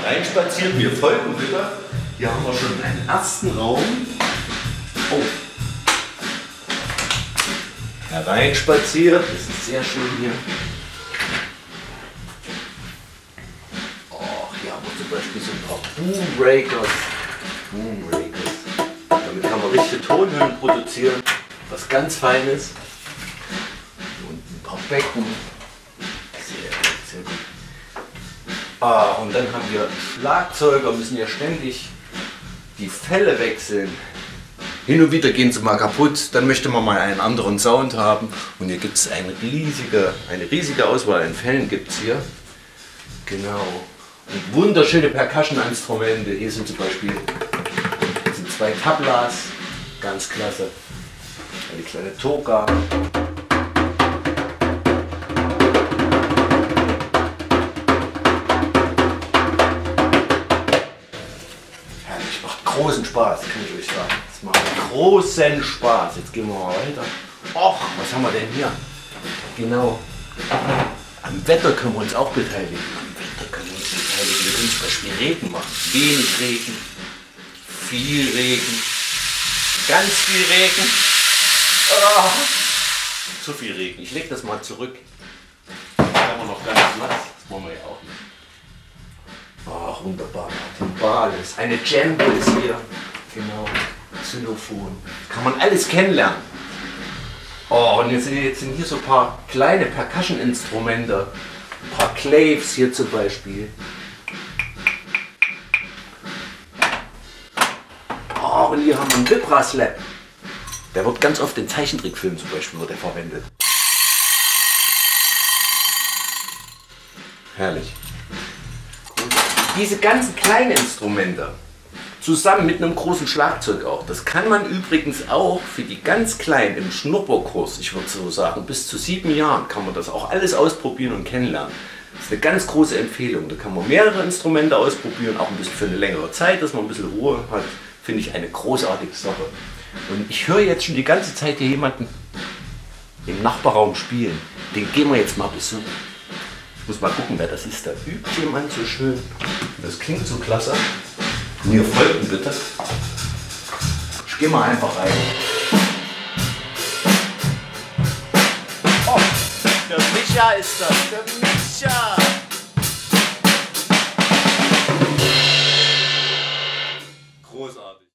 hereinspaziert. Wir folgen wieder. Hier haben wir schon einen ersten Raum. Oh. Hereinspaziert. Das ist sehr schön hier. Oh, hier haben wir zum Beispiel so ein paar Boombreakers. Damit kann man richtige Tonhöhen produzieren. Was ganz Feines. Und ein paar Becken. Sehr gut, sehr gut. Ah, und dann haben wir Schlagzeuger, müssen ja ständig die Felle wechseln. Hin und wieder gehen sie mal kaputt, dann möchte man mal einen anderen Sound haben. Und hier gibt es eine riesige Auswahl an Fellen gibt es hier. Genau. Und wunderschöne Percussion-Instrumente. Hier sind zum Beispiel zwei Tablas, ganz klasse. Eine kleine Toka. Herrlich, macht großen Spaß, kann ich euch sagen. Es macht großen Spaß. Jetzt gehen wir mal weiter. Och, was haben wir denn hier? Genau. Am Wetter können wir uns auch beteiligen. Wir können zum Beispiel Regen machen. Wenig Regen, viel Regen, ganz viel Regen. Oh, zu viel Regen. Ich lege das mal zurück. Da haben wir noch ganz Platz. Das wollen wir ja auch nicht. Ach, wunderbar. Timbales. Eine Djembe ist hier. Genau. Xylophon. Kann man alles kennenlernen. Oh, und jetzt sind hier so ein paar kleine Percussion-Instrumente. Ein paar Claves hier zum Beispiel. Oh, und hier haben wir einen Vibra-Slap. Der wird ganz oft in Zeichentrickfilmen zum Beispiel verwendet. Herrlich. Diese ganzen kleinen Instrumente, zusammen mit einem großen Schlagzeug auch, das kann man übrigens auch für die ganz Kleinen im Schnupperkurs, ich würde so sagen, bis zu 7 Jahren kann man das auch alles ausprobieren und kennenlernen. Das ist eine ganz große Empfehlung. Da kann man mehrere Instrumente ausprobieren, auch ein bisschen für eine längere Zeit, dass man ein bisschen Ruhe hat. Finde ich eine großartige Sache. Und ich höre jetzt schon die ganze Zeit hier jemanden im Nachbarraum spielen. Den gehen wir jetzt mal besuchen. Ich muss mal gucken, wer das ist. Da übt jemand so schön. Das klingt so klasse. Mir folgen bitte. Ich gehe mal einfach rein. Oh, der Micha ist das. Der Micha. Großartig.